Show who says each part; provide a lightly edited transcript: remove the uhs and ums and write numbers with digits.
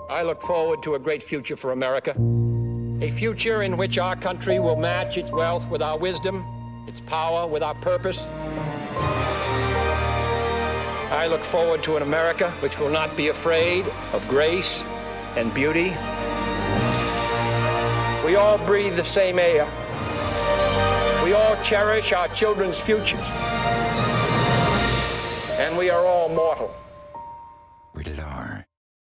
Speaker 1: I look forward to a great future for America. A future in which our country will match its wealth with our wisdom, its power with our purpose. I look forward to an America which will not be afraid of grace and beauty. We all breathe the same air. We all cherish our children's futures. And we are all mortal.
Speaker 2: Rated R.